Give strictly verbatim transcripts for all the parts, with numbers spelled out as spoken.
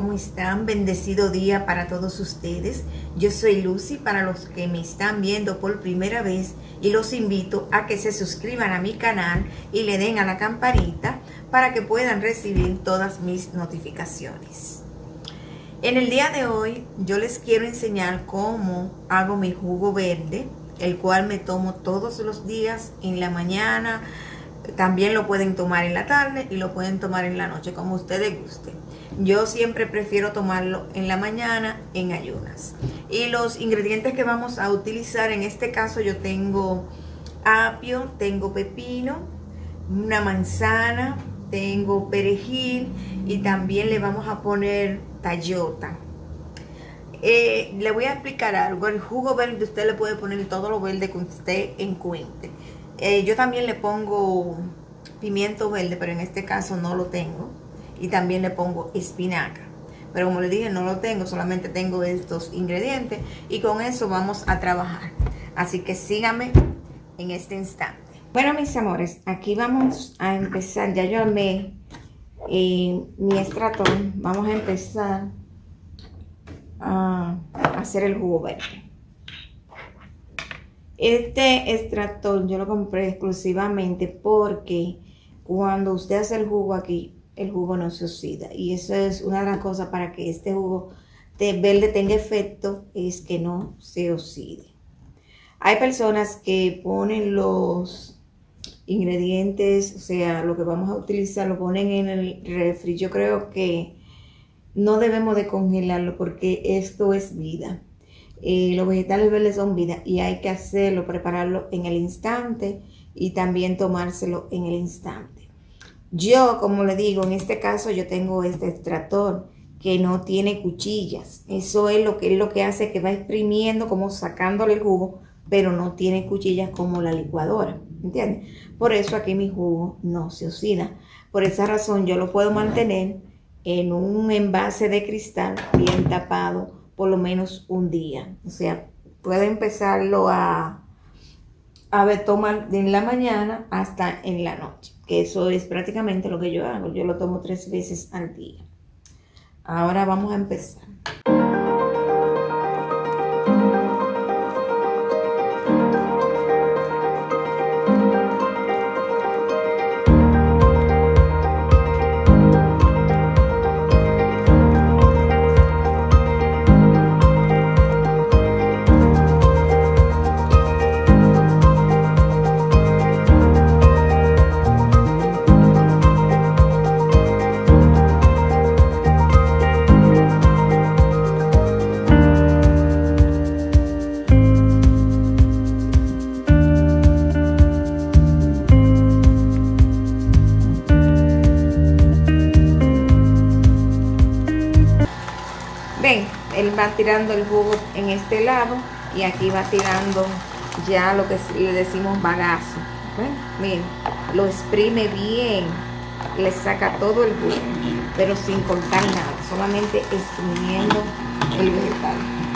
¿cómo están? Bendecido día para todos ustedes. Yo soy Lucy, para los que me están viendo por primera vez, y los invito a que se suscriban a mi canal y le den a la campanita para que puedan recibir todas mis notificaciones. En el día de hoy yo les quiero enseñar cómo hago mi jugo verde, el cual me tomo todos los días en la mañana. También lo pueden tomar en la tarde y lo pueden tomar en la noche, como ustedes gusten. Yo siempre prefiero tomarlo en la mañana en ayunas. Y los ingredientes que vamos a utilizar, en este caso yo tengo apio, tengo pepino, una manzana, tengo perejil y también le vamos a poner tallota. Eh, le voy a explicar algo. El jugo verde usted le puede poner todo lo verde que usted encuentre. Eh, yo también le pongo pimiento verde, pero en este caso no lo tengo. Y también le pongo espinaca. Pero como les dije, no lo tengo, solamente tengo estos ingredientes. Y con eso vamos a trabajar. Así que síganme en este instante. Bueno, mis amores, aquí vamos a empezar. Ya yo armé eh, mi extractor. Vamos a empezar a hacer el jugo verde. Este extractor yo lo compré exclusivamente porque cuando usted hace el jugo aquí, el jugo no se oxida. Y eso es una de las cosas para que este jugo de verde tenga efecto, es que no se oxide. Hay personas que ponen los ingredientes, o sea, lo que vamos a utilizar, lo ponen en el refri. Yo creo que no debemos de congelarlo porque esto es vida. Eh, los vegetales verdes son vida y hay que hacerlo, prepararlo en el instante y también tomárselo en el instante. Yo, como le digo, en este caso yo tengo este extractor que no tiene cuchillas. Eso es lo que es lo que hace que va exprimiendo, como sacándole el jugo, pero no tiene cuchillas como la licuadora, ¿entiendes? Por eso aquí mi jugo no se oxida. Por esa razón yo lo puedo mantener en un envase de cristal bien tapado por lo menos un día. O sea, puede empezarlo a, a ver, tomar de en la mañana hasta en la noche. Que eso es prácticamente lo que yo hago. Yo lo tomo tres veces al día. Ahora vamos a empezar. Ven, él va tirando el jugo en este lado y aquí va tirando ya lo que le decimos bagazo. ¿Ven? Miren, lo exprime bien, le saca todo el jugo, pero sin cortar nada, solamente exprimiendo el vegetal.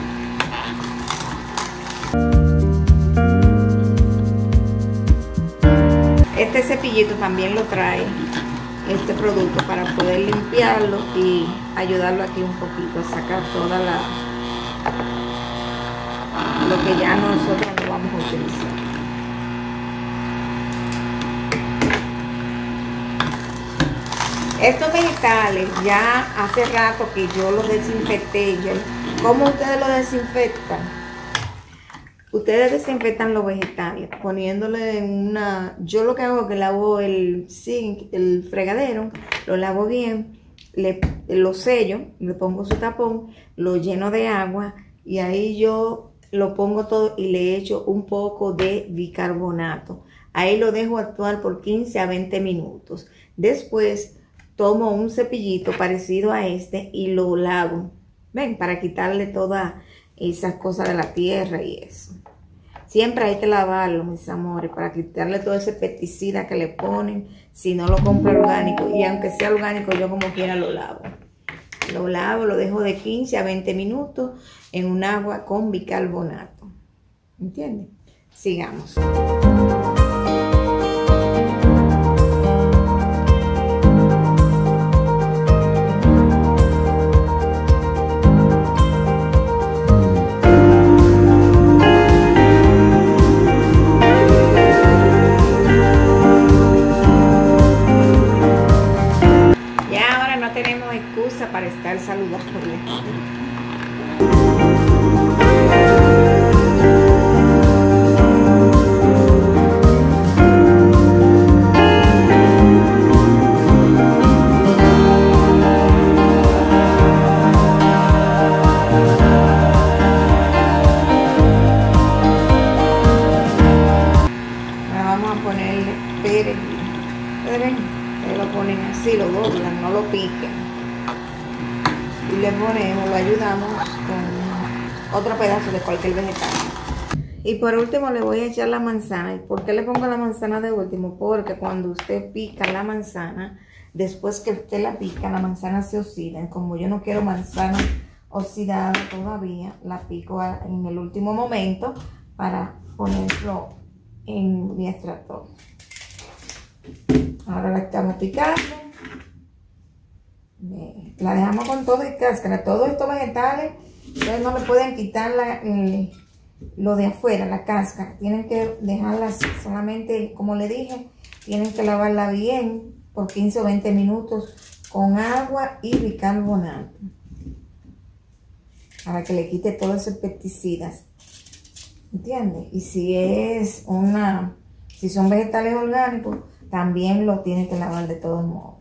Este cepillito también lo trae este producto para poder limpiarlo y ayudarlo aquí un poquito a sacar toda la lo que ya nosotros no vamos a utilizar. Estos vegetales ya hace rato que yo los desinfecté. Yo, ¿cómo ustedes los desinfectan? Ustedes desinfectan los vegetales poniéndole en una... Yo lo que hago es que lavo el zinc, el fregadero, lo lavo bien, le, lo sello, le pongo su tapón, lo lleno de agua y ahí yo lo pongo todo y le echo un poco de bicarbonato. Ahí lo dejo actuar por quince a veinte minutos. Después tomo un cepillito parecido a este y lo lavo. Ven, para quitarle todas esas cosas de la tierra y eso. Siempre hay que lavarlo, mis amores, para quitarle todo ese pesticida que le ponen. Si no lo compro orgánico, y aunque sea orgánico, yo como quiera lo lavo. Lo lavo, lo dejo de quince a veinte minutos en un agua con bicarbonato. ¿Entienden? Sigamos. así lo doblan, no lo piquen. Y le ponemos, lo ayudamos con otro pedazo de cualquier vegetal. Y por último le voy a echar la manzana. ¿Y por qué le pongo la manzana de último? Porque cuando usted pica la manzana, después que usted la pica, la manzana se oxida. Como yo no quiero manzana oxidada todavía, la pico en el último momento para ponerlo en mi extractor. Ahora la estamos picando. La dejamos con todo y cáscara. Todos estos vegetales, ustedes no le pueden quitar la, eh, lo de afuera, la cáscara. Tienen que dejarla solamente, como le dije, tienen que lavarla bien por quince o veinte minutos con agua y bicarbonato, para que le quite todos esos pesticidas. ¿Entiendes? Y si es una, si son vegetales orgánicos, también lo tienen que lavar de todos modos.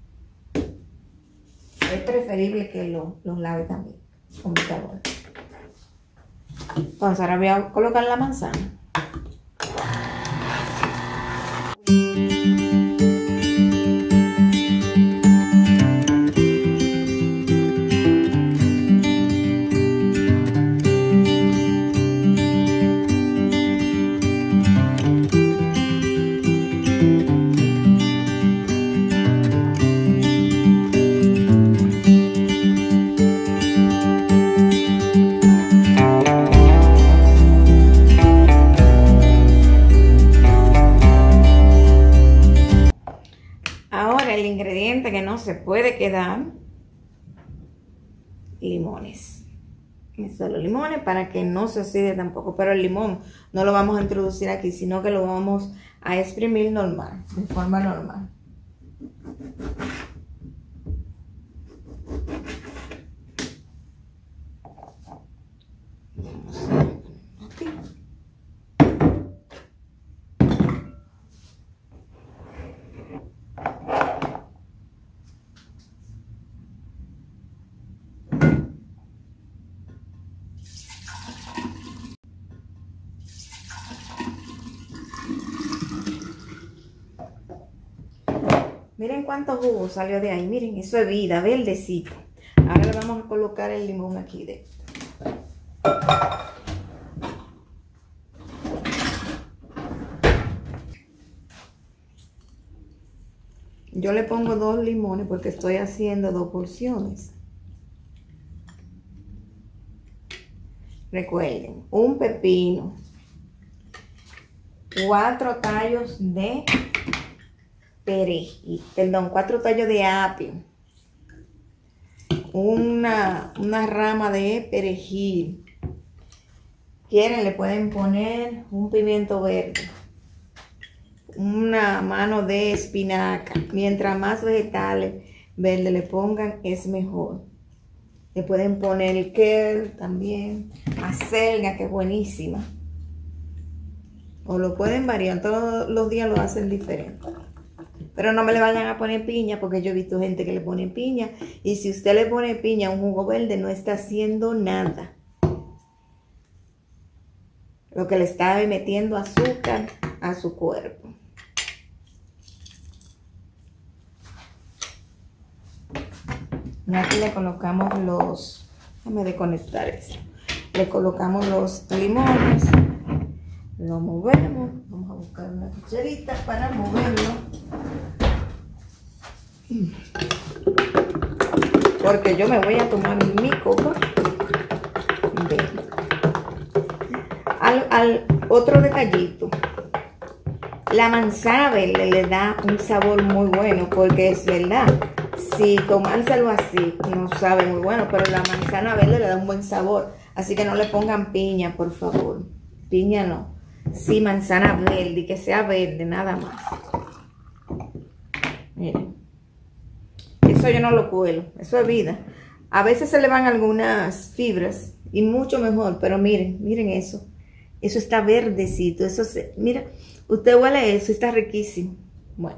Es preferible que lo, los lave también con bicarbonato. Entonces ahora voy a colocar la manzana. El ingrediente que no se puede quedar, limones. Solo limones para que no se oxide tampoco, pero el limón no lo vamos a introducir aquí, sino que lo vamos a exprimir normal, de forma normal. Miren cuánto jugo salió de ahí. Miren, eso es vida, verdecito. Ahora le vamos a colocar el limón aquí dentro. Yo le pongo dos limones porque estoy haciendo dos porciones. Recuerden, un pepino, cuatro tallos de perejil, perdón, cuatro tallos de apio, una, una rama de perejil. Quieren, le pueden poner un pimiento verde, una mano de espinaca. Mientras más vegetales verdes le pongan, es mejor. Le pueden poner el kale también, acelga, que es buenísima. O lo pueden variar, todos los días lo hacen diferente. Pero no me le vayan a poner piña, porque yo he visto gente que le pone piña. Y si usted le pone piña a un jugo verde, no está haciendo nada. Lo que le está metiendo azúcar a su cuerpo. Y aquí le colocamos los... Déjame desconectar eso. Le colocamos los limones. Lo movemos. Vamos a buscar una cucharita para moverlo. Porque yo me voy a tomar mi copa. Al, al otro detallito. La manzana verde le da un sabor muy bueno, porque es verdad. Si tomárselo así no sabe muy bueno, pero la manzana verde le da un buen sabor. Así que no le pongan piña, por favor. Piña no. Sí, manzana verde, y que sea verde, nada más. Miren. Eso yo no lo cuelo, eso es vida. A veces se le van algunas fibras y mucho mejor, pero miren, miren eso. Eso está verdecito, eso se... Mira, usted huele eso, está riquísimo. Bueno.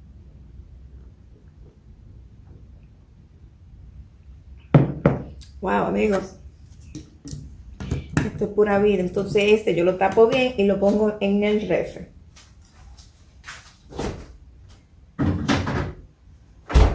Wow, amigos. Esto es pura vida. Entonces este yo lo tapo bien y lo pongo en el refri.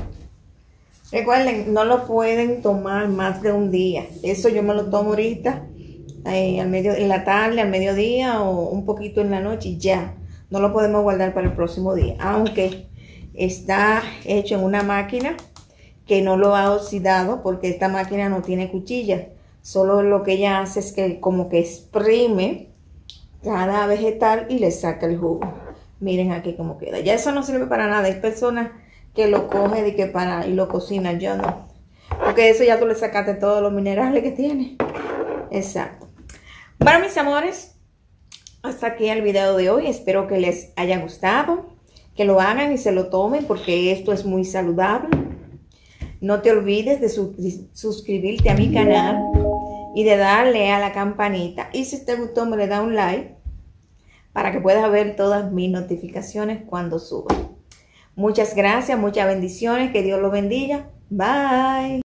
Recuerden, no lo pueden tomar más de un día. Eso yo me lo tomo ahorita, eh, al medio, en la tarde, al mediodía o un poquito en la noche y ya. No lo podemos guardar para el próximo día. Aunque está hecho en una máquina que no lo ha oxidado porque esta máquina no tiene cuchilla. Solo lo que ella hace es que como que exprime cada vegetal y le saca el jugo. Miren aquí cómo queda. Ya eso no sirve para nada. Hay personas que lo cogen y que para y lo cocinan. Yo no. Porque eso ya tú le sacaste todos los minerales que tiene. Exacto. Bueno, mis amores, hasta aquí el video de hoy. Espero que les haya gustado. Que lo hagan y se lo tomen porque esto es muy saludable. No te olvides de su suscribirte a mi canal y de darle a la campanita. Y si te gustó, me le da un like para que puedas ver todas mis notificaciones cuando suba. Muchas gracias, muchas bendiciones. Que Dios los bendiga. Bye.